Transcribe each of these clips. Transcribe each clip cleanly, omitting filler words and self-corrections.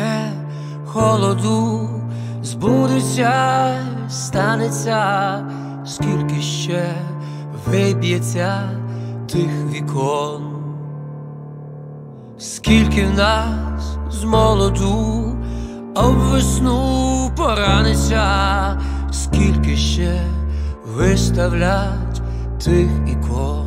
стине холоду, збудеться, станеться, скільки ще виб'ється тих вікон, скільки в нас з молоду об весну пораниться, скільки ще виставлять тих ікон.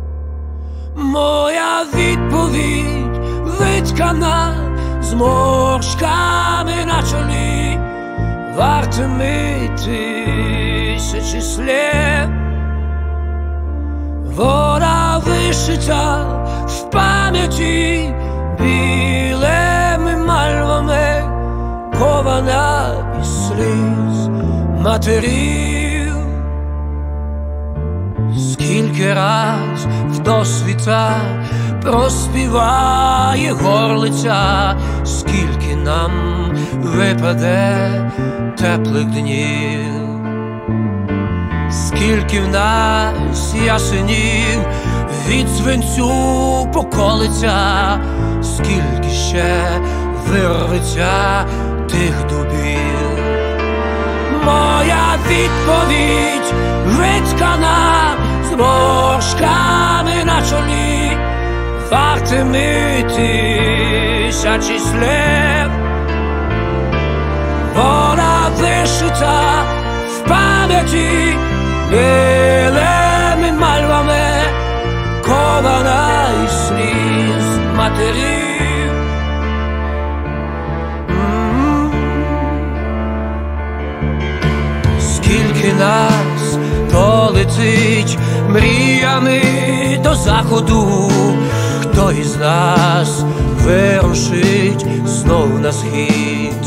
Моя відповідь виткана зморшками на чолі, вартими тисячі слів. Вона вишита в пам'яті білими мальвами, кована із сліз матерів. Скільки раз в досвіта проспіває горлиця, скільки нам випаде теплих днів, скільки в нас ясенів від свинцю поколиться, скільки ще вирветься тих дубів. Моя відповідь виткана зморшками на чолі, вартими тисячі слів. Вона вишита в пам'яті білими мальвами, кована із сліз матерів. Скільки нас полетить мріями до заходу, хто із нас вирушить знов на схід?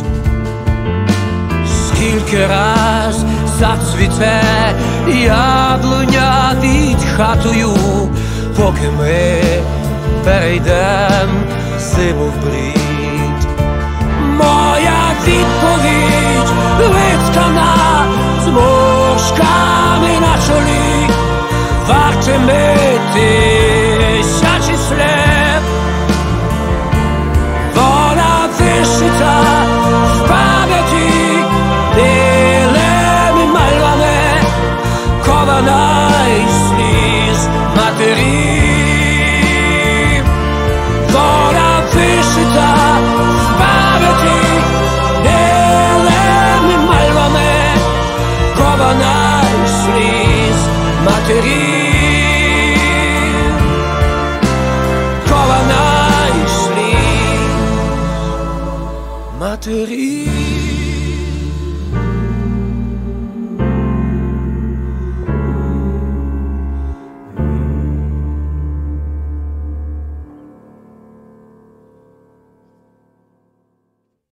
Скільки раз зацвіте яблуня під хатою, поки ми перейдем зиму вбрід? Моя відповідь виткана зморшками на чолі, вартими тисячі слів. Вона вишита в пам'яті білими мальвами, кована із сліз матерів. Вона вишита в пам'яті білими мальвами, кована із сліз матерів. Кована із сліз матерів.